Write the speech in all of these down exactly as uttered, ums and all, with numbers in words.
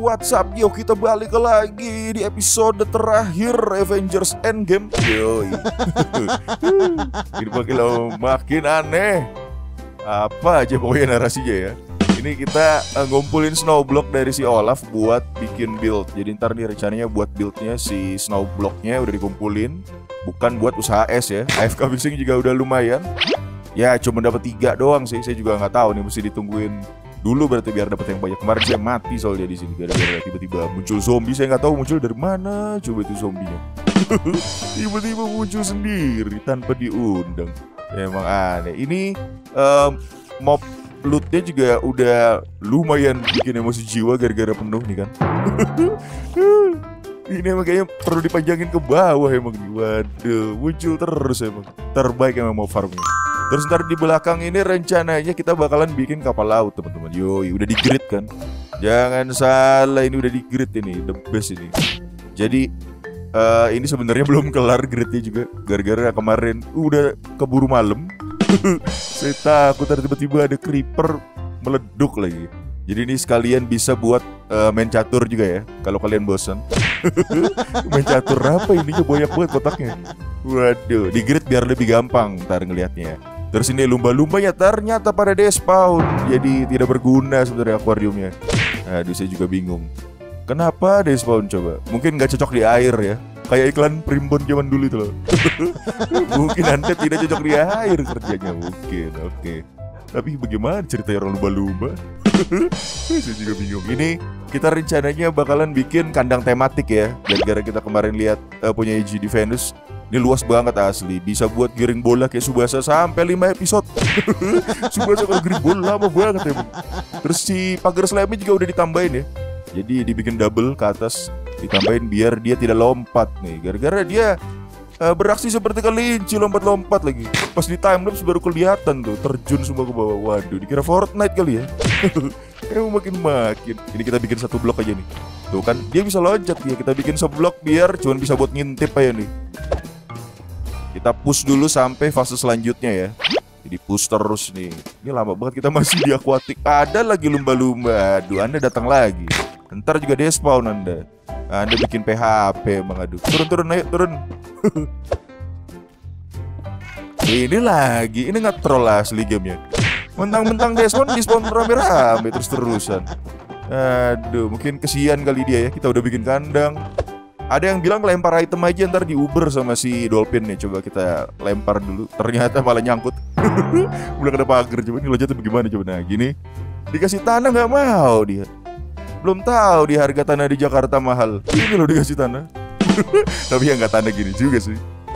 what's up? Yo, kita balik lagi di episode terakhir Avengers Endgame. Yo, ini makin lama makin aneh. Apa aja pokoknya narasinya ya. Ini kita uh, ngumpulin Snowblock dari si Olaf buat bikin build. Jadi ntar nih rencananya buat buildnya si Snowblocknya udah dikumpulin, bukan buat usaha es ya. A F K Fishing juga udah lumayan. Ya cuma dapat tiga doang sih. Saya juga nggak tahu nih, mesti ditungguin dulu berarti biar dapat yang banyak. Kemarin saya mati soalnya di sini gara-gara tiba-tiba muncul zombie. Saya nggak tahu muncul dari mana. Coba itu zombinya. Tiba-tiba muncul sendiri tanpa diundang. Ya, emang aneh. Ini um, mob lootnya juga udah lumayan bikin emosi jiwa gara-gara penuh nih kan. Ini emang kayaknya perlu dipanjangin ke bawah emang. Waduh, muncul terus emang. Terbaik emang mau farming. Terus ntar di belakang ini rencananya kita bakalan bikin kapal laut teman-teman. Yoi, udah di-grid kan. Jangan salah, ini udah di-grid ini, the best ini. Jadi uh, ini sebenarnya belum kelar gridnya juga. Gara-gara kemarin udah keburu malam. Saya takut tiba-tiba ada creeper meleduk lagi. Jadi ini sekalian bisa buat uh, main catur juga ya. Kalau kalian bosan. Main catur apa ini, banyak banget kotaknya. Waduh, di-grid biar lebih gampang ntar ngelihatnya. Terus ini lumba-lumbanya ternyata pada despawn. Jadi tidak berguna sebenarnya akuariumnya. Aduh, saya juga bingung. Kenapa despawn coba? Mungkin gak cocok di air ya. Kayak iklan primbon zaman dulu itu loh. Mungkin Anda tidak cocok di air kerjanya. Mungkin, oke okay. Tapi bagaimana cerita orang lumba-lumba? Saya juga bingung. Ini kita rencananya bakalan bikin kandang tematik ya. Gara-gara kita kemarin lihat uh, punya I G di Venus. Ini luas banget asli. Bisa buat giring bola kayak Subasa sampai lima episode. Subasa kalau giring bola lama banget ya. Terus si pagar slamnya juga udah ditambahin ya. Jadi dibikin double ke atas, ditambahin biar dia tidak lompat nih. Gara-gara dia uh, beraksi seperti kelinci, lompat-lompat lagi. Pas di timelapse baru kelihatan tuh terjun semua ke bawah. Waduh, dikira Fortnite kali ya. Emang makin-makin. Ini kita bikin satu blok aja nih. Tuh kan, dia bisa loncat ya. Kita bikin seblok biar cuman bisa buat ngintip aja nih. Kita push dulu sampai fase selanjutnya ya. Jadi push terus nih. Ini lama banget kita masih di aquatic. Ada lagi lumba-lumba. Aduh, Anda datang lagi. Ntar juga despawn Anda. Anda bikin P H P emang. Aduh, turun-turun, ayo turun. Ini lagi. Ini nge-troll asli gamenya. Mentang-mentang despawn, despawn rame-rame terus-terusan. Aduh, mungkin kesian kali dia ya. Kita udah bikin kandang. Ada yang bilang lempar item aja ntar di Uber sama si Dolphin nih. Coba kita lempar dulu. Ternyata malah nyangkut. Udah kena pagar. Coba ini lonjatnya bagaimana coba. Nah gini. Dikasih tanah gak mau dia. Belum tahu di harga tanah di Jakarta mahal. Ini loh dikasih tanah. Tapi ya gak tanah gini juga sih.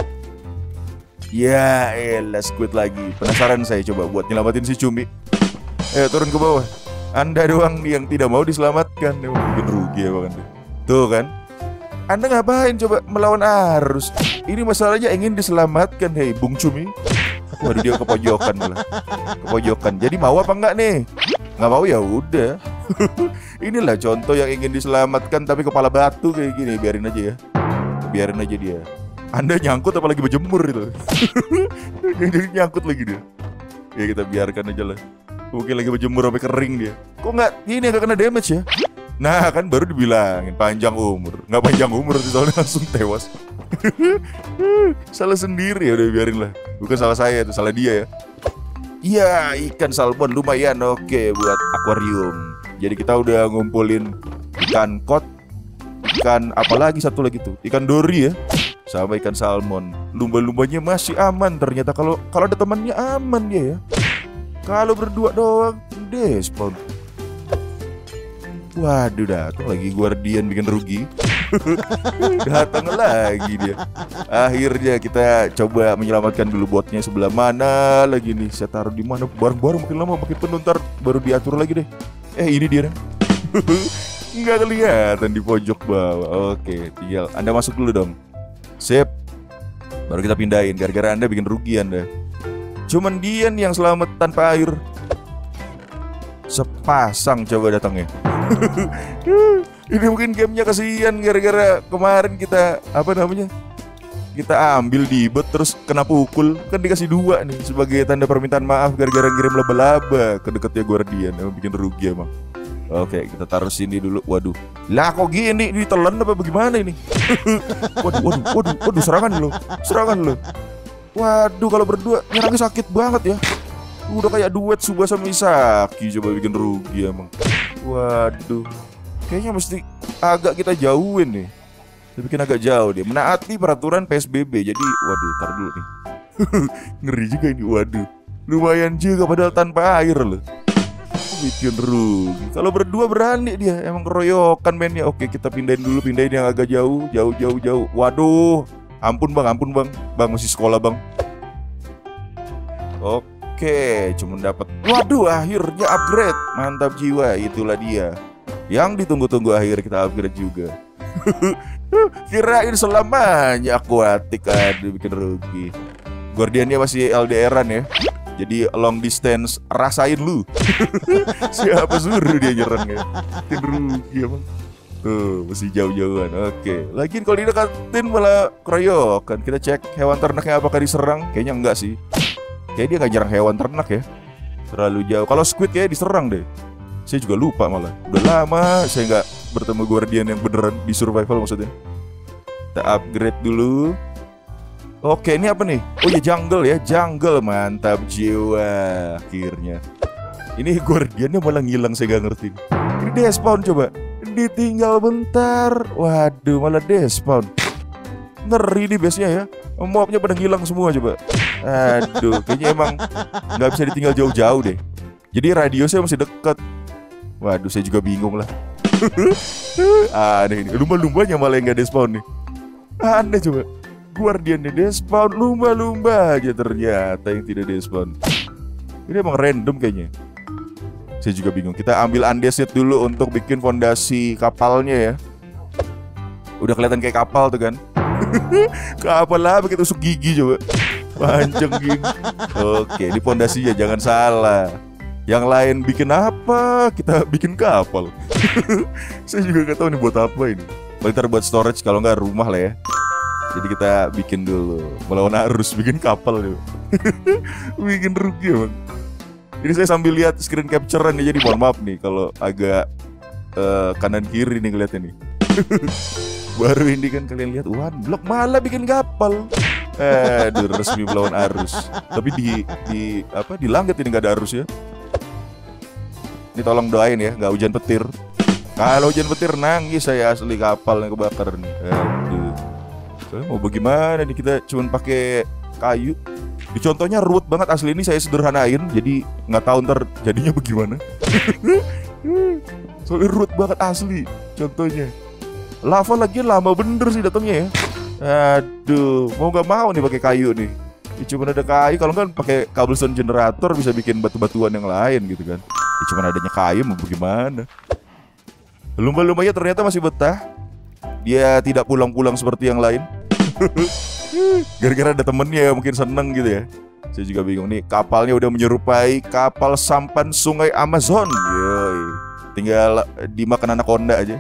Ya elah, squid lagi. Penasaran saya coba buat nyelamatin si Cumi. Ayo turun ke bawah. Anda doang yang tidak mau diselamatkan. Mungkin rugi ya bahkan. Tuh kan. Anda ngapain coba melawan arus? Ini masalahnya ingin diselamatkan, hei Bung Cumi. Waduh, dia kepojokan malah. Kepojokan. Jadi mau apa enggak nih? Nggak mau ya udah. Inilah contoh yang ingin diselamatkan tapi kepala batu kayak gini. Biarin aja ya. Biarin aja dia. Anda nyangkut apalagi berjemur itu. Jadi nyangkut lagi dia. Ya kita biarkan aja lah. Mungkin lagi berjemur sampai kering dia. Kok nggak ini agak kena damage ya? Nah kan baru dibilangin panjang umur. Nggak panjang umur sih soalnya langsung tewas. Salah sendiri ya, udah biarin lah. Bukan salah saya, itu salah dia ya. Iya, ikan salmon lumayan oke buat akuarium. Jadi kita udah ngumpulin ikan kod, ikan apalagi satu lagi tuh, ikan dori ya, sama ikan salmon. Lumba-lumbanya masih aman ternyata. Kalau kalau ada temannya aman dia ya. Kalau berdua doang despawn. Waduh, datang lagi Guardian bikin rugi. Datang lagi dia. Akhirnya kita coba menyelamatkan dulu botnya sebelah mana lagi nih. Saya taruh di mana? Bareng-bareng makin lama makin penuh, ntar baru diatur lagi deh. Eh ini dia. Nggak kelihatan di pojok bawah. Oke, tinggal Anda masuk dulu dong. Sip. Baru kita pindahin. Gara-gara Anda bikin rugi Anda. Cuman Dian yang selamat tanpa air. Sepasang coba datangnya. Ini mungkin gamenya kasihan gara-gara kemarin kita apa namanya kita ambil di bot terus kena pukul. Kan dikasih dua nih sebagai tanda permintaan maaf gara-gara ngirim laba-laba ke dekatnya Guardian. Emang bikin rugi emang. Oke, kita taruh sini dulu. Waduh, lah kok gini? Ditelan apa bagaimana ini? Waduh, waduh, waduh, waduh, serangan lo, serangan lo. Waduh, kalau berdua nyerangnya sakit banget ya. Udah kayak duet Tsubasa Misaki. Coba bikin rugi emang. Waduh, kayaknya mesti agak kita jauhin nih. Kita bikin agak jauh dia. Menaati peraturan P S B B. Jadi, waduh, tar dulu nih. Ngeri juga ini, waduh. Lumayan juga padahal tanpa air loh. Bikin rugi. Kalau berdua berani dia. Emang keroyokan mainnya. Oke, kita pindahin dulu, pindahin yang agak jauh, jauh, jauh, jauh. Waduh, ampun bang, ampun bang. Bang masih sekolah bang. Oke, cuma dapat. Waduh, akhirnya upgrade. Mantap jiwa, itulah dia. Yang ditunggu-tunggu akhirnya kita upgrade juga. Kirain selamanya akuatik. Aduh, bikin rugi. Guardiannya masih L D R-an ya. Jadi long distance rasain lu. Siapa suruh dia nyerang ya? Bikin rugi emang. Tuh, masih jauh-jauhan. Oke. Lagian kalau didekatin malah keroyokan. Kita cek hewan ternaknya apakah diserang. Kayaknya enggak sih. Kayaknya dia gak nyerang hewan ternak ya. Terlalu jauh. Kalau squid kayaknya diserang deh. Saya juga lupa malah. Udah lama saya gak bertemu guardian yang beneran di survival maksudnya. Kita upgrade dulu. Oke, ini apa nih? Oh ya, jungle ya, jungle. Mantap jiwa. Akhirnya. Ini guardiannya malah ngilang, saya gak ngerti. Ini despawn coba. Ditinggal bentar. Waduh, malah despawn. Ngeri nih base-nya ya. Mobnya pada ngilang semua coba. Aduh, kayaknya emang gak bisa ditinggal jauh-jauh deh. Jadi radiusnya masih dekat. Waduh, saya juga bingung lah. Aneh ini. Lumba-lumbanya malah yang gak despawn nih. Aneh coba. Guardiannya despawn, lumba-lumba aja ternyata yang tidak despawn. Ini emang random kayaknya. Saya juga bingung. Kita ambil andesit dulu untuk bikin fondasi kapalnya ya. Udah kelihatan kayak kapal tuh kan. Kapal lah pakai tusuk gigi coba. Panjang gini. Oke, ini fondasinya jangan salah. Yang lain bikin apa? Kita bikin kapal. Saya juga gak tahu nih buat apa ini. Paling ntar buat storage kalau nggak rumah lah ya. Jadi kita bikin dulu melawan arus, bikin kapal dulu. Bikin rugi emang. Ini saya sambil lihat screen capture-an ya, jadi mohon maaf nih kalau agak uh, kanan kiri nih ngeliatnya nih. Baru ini kan kalian lihat, wah blok malah bikin kapal. Aduh, resmi melawan arus. Tapi di di apa di langit ini nggak ada arus ya. Ini tolong doain ya, nggak hujan petir. Kalau hujan petir nangis saya asli, kapal yang kebakar nih. Aduh. Soalnya mau bagaimana nih, kita cuman pakai kayu. Di contohnya ruwet banget asli, ini saya sederhanain. Jadi nggak tahu ntar jadinya bagaimana. Soalnya ruwet banget asli contohnya. Lava lagi lama bener sih datangnya ya. Aduh, mau nggak mau nih pakai kayu nih. Ya, cuman ada kayu, kalau kan pakai cobblestone generator bisa bikin batu-batuan yang lain gitu kan. Ya, cuman adanya kayu mau bagaimana. Lumba-lumbanya ternyata masih betah. Dia tidak pulang-pulang seperti yang lain. Gara-gara ada temennya ya, mungkin seneng gitu ya. Saya juga bingung nih, kapalnya udah menyerupai kapal sampan sungai Amazon. Yoi. Tinggal dimakan anaconda aja.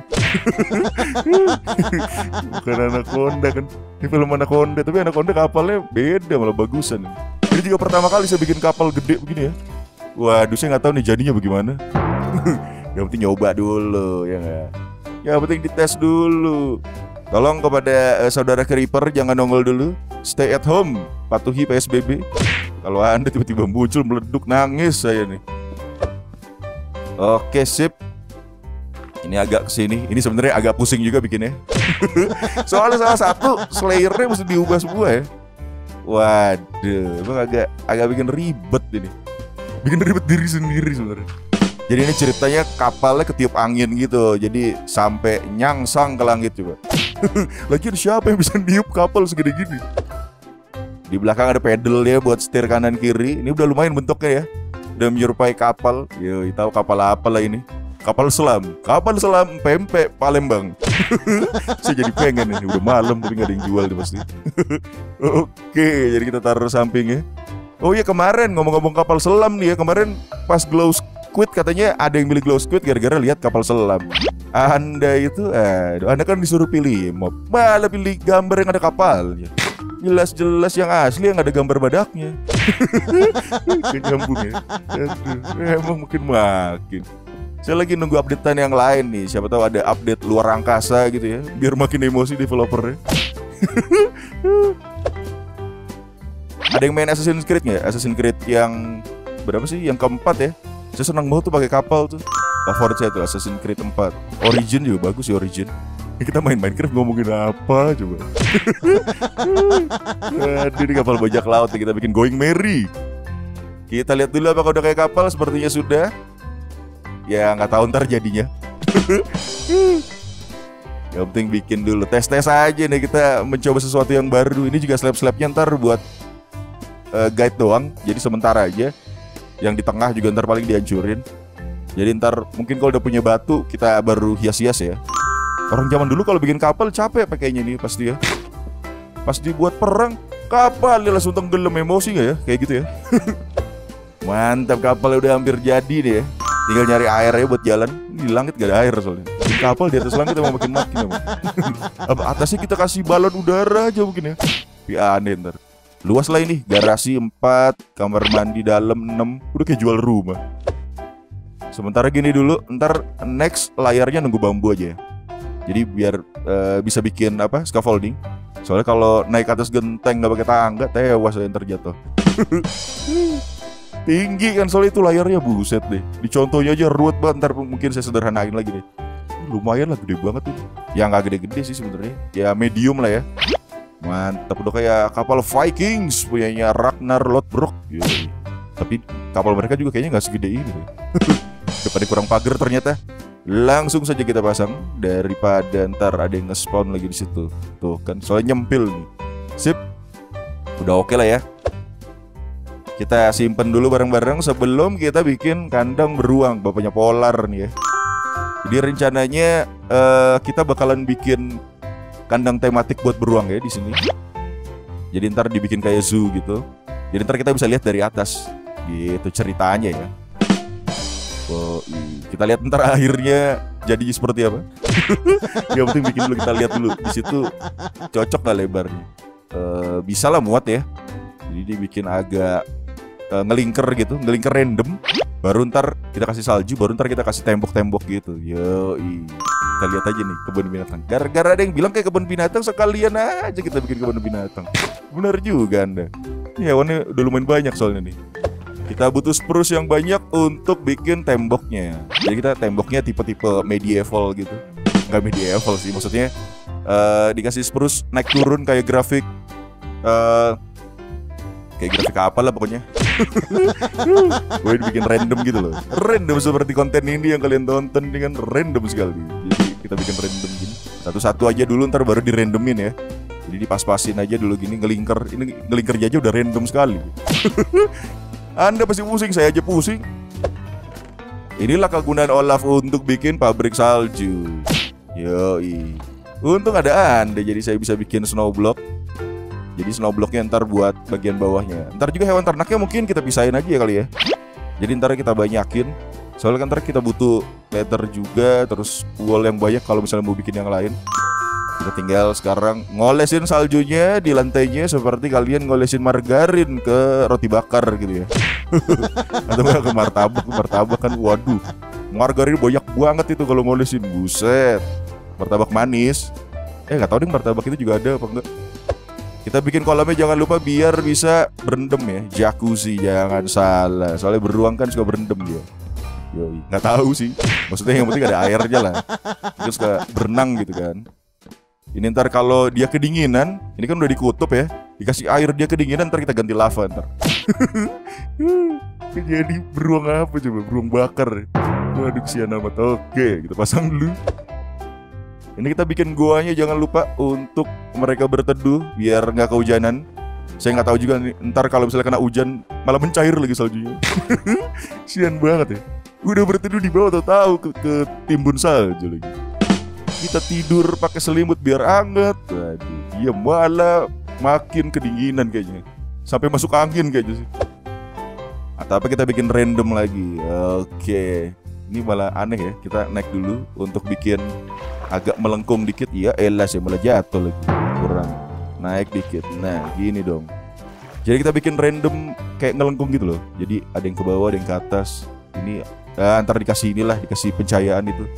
Bukan anaconda kan. Ini film anaconda, tapi anaconda kapalnya beda, malah bagusan. Ini juga pertama kali saya bikin kapal gede begini ya. Waduh, saya gak tahu nih jadinya bagaimana. Yang penting nyoba dulu ya gak? Yang penting dites dulu. Tolong kepada uh, saudara Creeper jangan nongol dulu. Stay at home, patuhi P S B B. Kalau Anda tiba-tiba muncul meleduk, nangis saya nih. Oke, sip. Ini agak kesini. Ini sebenarnya agak pusing juga bikinnya. Soalnya salah satu Slayer-nya mesti diubah semua ya. Waduh, emang agak agak bikin ribet ini. Bikin ribet diri sendiri sebenarnya. Jadi ini ceritanya kapalnya ketiup angin gitu. Jadi sampai nyangsang ke langit coba. Lagian siapa yang bisa niup kapal segede gini? Di belakang ada pedalnya buat setir kanan kiri. Ini udah lumayan bentuknya ya. Udah menyerupai kapal. Yoi, tahu kapal apa lah ini? Kapal selam. Kapal selam pempek Palembang. Saya jadi pengen ini. Udah malam tapi gak ada yang jual nih pasti. Oke, jadi kita taruh sampingnya. Oh iya, kemarin ngomong-ngomong kapal selam nih ya. Kemarin pas Glow Squid katanya ada yang milih Glow Squid gara-gara lihat kapal selam. Anda itu, aduh, Anda kan disuruh pilih mob, malah pilih gambar yang ada kapalnya. Jelas-jelas yang asli yang ada gambar badaknya. Kenyambung ya. Aduh, emang mungkin makin. Saya lagi nunggu updatean yang lain nih. Siapa tahu ada update luar angkasa gitu ya, biar makin emosi developernya. Ada yang main Assassin's Creed nggak? Assassin's Creed yang berapa sih? Yang keempat ya. Saya senang banget tuh pakai kapal tuh. Favorit saya tuh Assassin's Creed empat. Origin juga bagus sih Origin. Kita main Minecraft ngomongin apa coba? Aduh, ini kapal bajak laut nih, kita bikin Going Merry. Kita lihat dulu apakah udah kayak kapal. Sepertinya sudah. Ya nggak tahu ntar jadinya. Yang penting bikin dulu, tes-tes aja nih, kita mencoba sesuatu yang baru. Ini juga slab-slabnya ntar buat uh, guide doang. Jadi sementara aja. Yang di tengah juga ntar paling dihancurin. Jadi ntar mungkin kalau udah punya batu kita baru hias-hias ya. Orang zaman dulu kalau bikin kapal capek pakainya nih pasti ya. Pas dibuat perang, kapal dia langsung tenggelam, emosi gak ya? Kayak gitu ya. Mantap, kapalnya udah hampir jadi nih ya. Tinggal nyari airnya buat jalan. Di langit gak ada air soalnya. Di kapal di atas langit emang makin makin emang. Atasnya kita kasih balon udara aja mungkin ya. Ya aneh ntar. Luas lah ini, garasi empat, kamar mandi dalam enam. Udah kayak jual rumah. Sementara gini dulu, ntar next layarnya nunggu bambu aja ya. Jadi biar uh, bisa bikin apa, scaffolding. Soalnya kalau naik atas genteng gak pakai tangga, tewas yang terjatuh. Tinggi kan soalnya itu layarnya, buset deh. Dicontohnya aja ruwet banget, ntar mungkin saya sederhanain lagi deh. Lumayan lah, gede banget tuh. Ya nggak gede-gede sih sebenarnya. Ya medium lah ya. Mantap, udah kayak kapal Vikings punyanya Ragnar Lodbrok. Yoi. Tapi kapal mereka juga kayaknya nggak segede ini deh. Daripada kurang pagar ternyata. Langsung saja kita pasang daripada ntar ada yang nge-spawn lagi di situ. Tuh kan, soalnya nyempil nih. Sip. Udah oke lah ya. Kita simpen dulu bareng-bareng sebelum kita bikin kandang beruang. Bapaknya Polar nih ya. Jadi rencananya uh, kita bakalan bikin kandang tematik buat beruang ya di sini. Jadi ntar dibikin kayak zoo gitu. Jadi ntar kita bisa lihat dari atas. Gitu ceritanya ya. Oh, kita lihat ntar akhirnya jadi seperti apa. Yang penting bikin dulu, kita lihat dulu di situ cocok gak lebarnya. Uh, bisa lah muat ya. Jadi dibikin agak Uh, ngelingker gitu, ngelingker random. Baru ntar kita kasih salju, baru ntar kita kasih tembok-tembok gitu. Yoi. Kita lihat aja nih kebun binatang. Gara-gara ada yang bilang kayak kebun binatang, sekalian aja kita bikin kebun binatang. Benar juga Anda. Ini hewannya udah lumayan banyak soalnya nih. Kita butuh spruce yang banyak untuk bikin temboknya. Jadi kita temboknya tipe-tipe medieval gitu. Nggak medieval sih, maksudnya uh, dikasih spruce naik turun kayak grafik uh, kayak grafik apa lah pokoknya. Gue bikin random gitu loh. Random seperti konten ini yang kalian tonton dengan random sekali. Jadi kita bikin random gini. Satu-satu aja dulu, ntar baru dirandomin ya. Jadi dipas-pasin aja dulu gini, ngelingker. Ini ngelingker aja udah random sekali. Anda pasti pusing, saya aja pusing. Inilah kegunaan Olaf untuk bikin pabrik salju. Yoi. Untung ada Anda, jadi saya bisa bikin snowblock. Jadi snowblocknya ntar buat bagian bawahnya. Ntar juga hewan ternaknya mungkin kita pisahin aja ya kali ya. Jadi ntar kita banyakin. Soalnya kan ntar kita butuh leather juga, terus wool yang banyak kalau misalnya mau bikin yang lain. Kita tinggal sekarang ngolesin saljunya di lantainya seperti kalian ngolesin margarin ke roti bakar gitu ya. Atau enggak ke martabak. Martabak kan waduh, margarin banyak banget itu kalau ngolesin. Buset. Martabak manis. Eh gak tau deh martabak itu juga ada apa enggak. Kita bikin kolamnya jangan lupa biar bisa berendam ya. Jacuzzi jangan salah. Soalnya beruang kan suka berendam dia. Yoi. Nggak tahu sih. Maksudnya yang penting ada air aja lah. Dia suka berenang gitu kan. Ini ntar kalau dia kedinginan, ini kan udah dikutup ya. Dikasih air dia kedinginan, ntar kita ganti lava ntar. Jadi beruang apa coba? Beruang bakar. Waduh kesian amat. Oke, kita pasang dulu. Ini kita bikin goanya jangan lupa untuk mereka berteduh biar nggak kehujanan. Saya nggak tahu juga nih, ntar kalau misalnya kena hujan malah mencair lagi saljunya. Sian banget ya. Udah berteduh di bawah tahu ke, ke timbun salju lagi. Kita tidur pakai selimut biar hangat. Waduh, dia malah makin kedinginan kayaknya. Sampai masuk angin kayaknya sih. Atau apa kita bikin random lagi. Oke. Ini malah aneh ya. Kita naik dulu untuk bikin agak melengkung dikit. Ya elas ya, malah jatuh lagi. Kurang naik dikit. Nah gini dong. Jadi kita bikin random kayak ngelengkung gitu loh. Jadi ada yang ke bawah, ada yang ke atas. Ini Nah, ntar dikasih inilah, dikasih pencahayaan itu.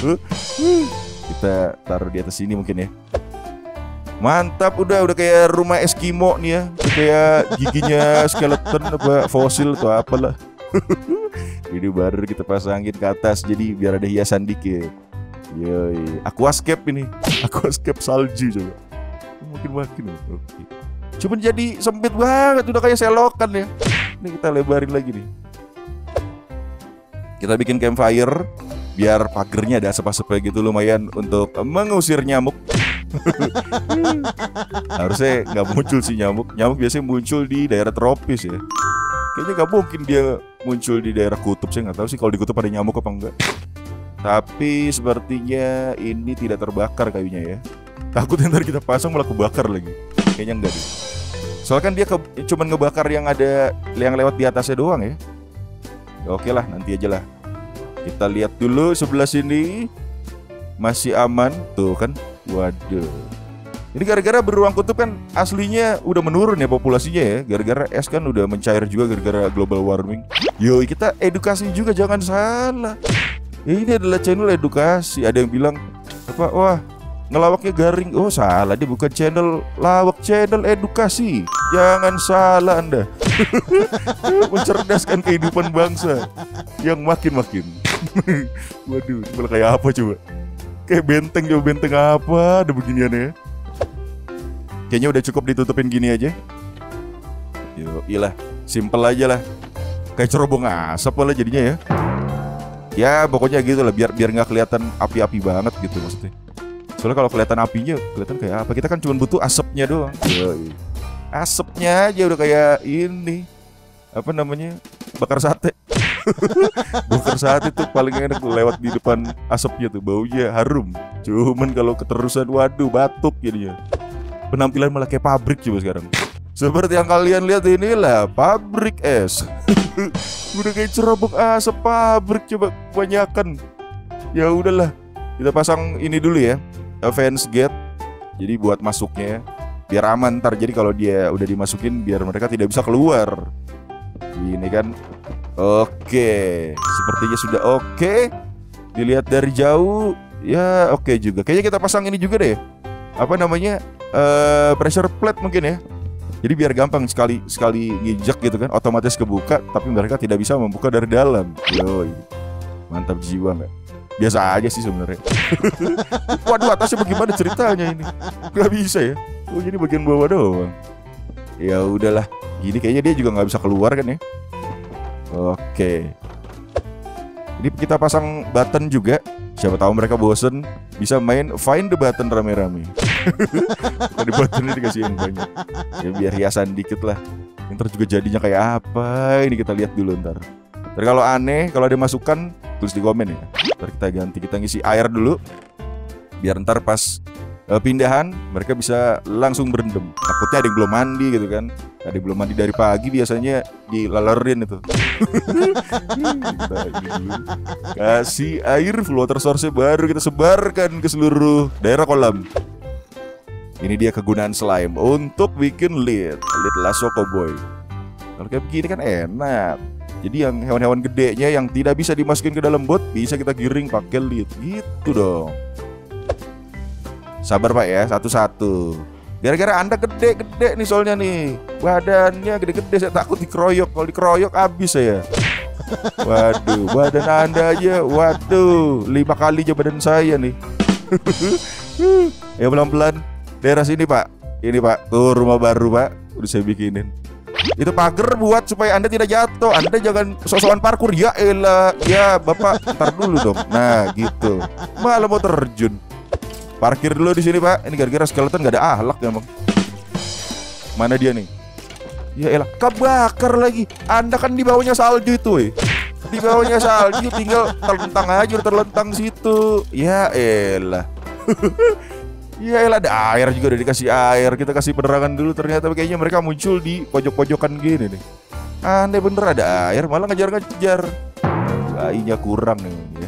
Kita taruh di atas sini mungkin ya. Mantap, udah udah kayak rumah Eskimo nih ya. Udah kayak giginya skeleton apa fosil atau apalah. Ini baru kita pasangin ke atas jadi biar ada hiasan dikit. Yoi, aquascape ini. Aquascape salju coba. Makin makin. Oke. Cuman jadi sempit banget, udah kayak selokan ya. Ini kita lebarin lagi nih. Kita bikin campfire biar pagernya ada asap-asapnya gitu, lumayan untuk mengusir nyamuk. Harusnya nggak muncul sih nyamuk. Nyamuk biasanya muncul di daerah tropis ya. Kayaknya nggak mungkin dia muncul di daerah kutub. Saya nggak tahu sih kalau di kutub ada nyamuk apa enggak. Tapi sepertinya ini tidak terbakar kayunya ya. Takut ntar kita pasang malah kebakar lagi. Kayaknya enggak deh. Soalnya kan dia ke, cuman ngebakar yang ada yang lewat di atasnya doang ya. Ya oke lah, nanti aja lah. Kita lihat dulu sebelah sini. Masih aman tuh kan. Waduh. Ini gara-gara beruang kutub kan aslinya udah menurun ya populasinya ya. Gara-gara es kan udah mencair juga gara-gara global warming. Yoi, kita edukasi juga, jangan salah. Ini adalah channel edukasi. Ada yang bilang apa? Wah, ngelawaknya garing. Oh salah, dia bukan channel lawak, channel edukasi. Jangan salah Anda. Mencerdaskan kehidupan bangsa yang makin-makin. Waduh, malah kayak apa coba? Kayak benteng, coba benteng apa ada beginian ya. Kayaknya udah cukup ditutupin gini aja. Yo, iyalah, simple aja lah. Kayak cerobong asap lah jadinya ya. Ya pokoknya gitu lah, biar biar nggak kelihatan api-api banget gitu maksudnya. Soalnya kalau kelihatan apinya, kelihatan kayak apa? Kita kan cuma butuh asapnya doang. Yoi. Asapnya aja udah kayak ini, apa namanya, bakar sate. Bakar sate tuh paling enak lewat di depan asapnya tuh, baunya harum. Cuman kalau keterusan, waduh batuk jadinya. Penampilan malah kayak pabrik coba sekarang. Seperti yang kalian lihat inilah pabrik es. Udah kayak cerobong asap pabrik coba kebanyakan. Ya udahlah, kita pasang ini dulu ya, fence gate. Jadi buat masuknya biar aman ntar. Jadi kalau dia udah dimasukin biar mereka tidak bisa keluar. Ini kan. Oke, sepertinya sudah oke. Dilihat dari jauh, ya oke juga. Kayaknya kita pasang ini juga deh. Apa namanya? Uh, pressure plate mungkin ya. Jadi biar gampang sekali sekali ngijek gitu kan, otomatis kebuka. Tapi mereka tidak bisa membuka dari dalam. Yoi, mantap jiwa nggak? Biasa aja sih sebenarnya. Waduh, atasnya bagaimana ceritanya ini? Gak bisa ya? Oh jadi bagian bawah doang. Ya udahlah. Gini kayaknya dia juga nggak bisa keluar kan ya? Oke. Ini kita pasang button juga. Siapa tahu mereka bosen, bisa main find the button rame-rame. Di button ini dikasih yang banyak. Ya biar hiasan dikit lah. Ntar juga jadinya kayak apa? Ini kita lihat dulu ntar. Ntar kalau aneh, kalau ada masukan, tulis di komen ya. Ntar kita ganti, kita ngisi air dulu. Biar ntar pas uh, pindahan mereka bisa langsung berendam. Takutnya ada yang belum mandi gitu kan. Ada yang belum mandi dari pagi biasanya dilalerin itu. Kita ini dulu. Kasih air water source baru kita sebarkan ke seluruh daerah kolam. Ini dia kegunaan slime untuk bikin lead, lead lasso cowboy. Kalau kayak begini kan enak. Jadi yang hewan-hewan gedenya yang tidak bisa dimasukin ke dalam bot bisa kita giring pakai lead. Gitu dong. Sabar Pak ya, satu-satu. Gara-gara Anda gede-gede nih soalnya nih. Badannya gede-gede, saya takut dikeroyok. Kalau dikeroyok habis saya. Waduh, badan Anda aja, waduh, lima kali aja badan saya nih. Ya pelan-pelan. Daerah sini Pak. Ini Pak, tuh rumah baru Pak. Udah saya bikinin. Itu pagar buat supaya Anda tidak jatuh. Anda jangan sok-sokan parkur. Ya elah, ya Bapak, ntar dulu dong. Nah gitu. Malah mau terjun. Parkir dulu di sini Pak. Ini gara-gara skeleton gak ada ahlak emang. Mana dia nih? Ya elah, kebakar lagi. Anda kan di bawahnya salju itu, eh. Di bawahnya salju, tinggal terlentang aja, terlentang situ. Ya elah. Ya elah, ada air juga, udah dikasih air. Kita kasih penerangan dulu. Ternyata kayaknya mereka muncul di pojok-pojokan gini nih. Aneh bener, ada air malah ngejar-ngejar. Kayaknya kurang nih ya.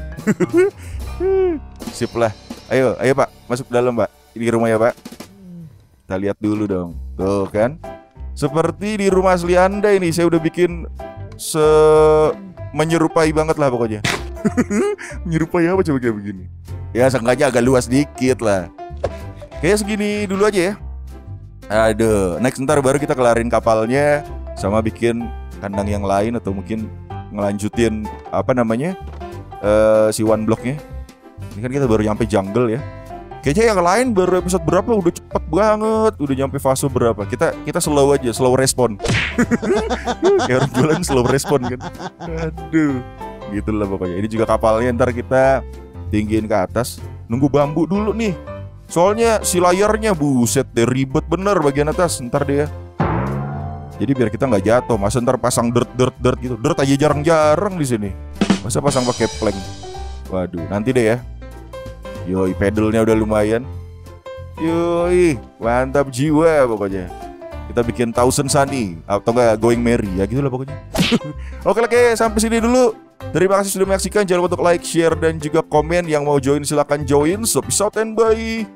Sip lah. Ayo, ayo Pak, masuk ke dalam Pak. Ini rumah ya Pak. Kita lihat dulu dong. Tuh kan. Seperti di rumah asli Anda ini. Saya udah bikin se menyerupai banget lah pokoknya. Menyerupai apa coba kayak begini? Ya seenggaknya agak luas dikit lah. Kayak segini dulu aja ya. Aduh, next ntar baru kita kelarin kapalnya sama bikin kandang yang lain atau mungkin ngelanjutin apa namanya uh, si one blocknya. Ini kan kita baru nyampe jungle ya. Kayaknya yang lain baru episode berapa udah cepet banget, udah nyampe fase berapa. Kita kita slow aja, slow respon. Kayak orang jualan slow respon kan. Aduh, gitu lah pokoknya. Ini juga kapalnya ntar kita tinggiin ke atas. Nunggu bambu dulu nih. Soalnya si layarnya buset deh ribet bener bagian atas ntar deh ya. Jadi biar kita nggak jatuh, masa ntar pasang dirt dirt dirt gitu. Dirt aja jarang-jarang di sini. Masa pasang pakai plank. Waduh, nanti deh ya. Yoi, pedalnya udah lumayan. Yoi, mantap jiwa pokoknya. Kita bikin Thousand Sunny atau enggak Going Merry ya gitu lah pokoknya. Oke oke, sampai sini dulu. Terima kasih sudah menyaksikan. Jangan lupa untuk like, share dan juga komen. Yang mau join silakan join. So peace out and bye.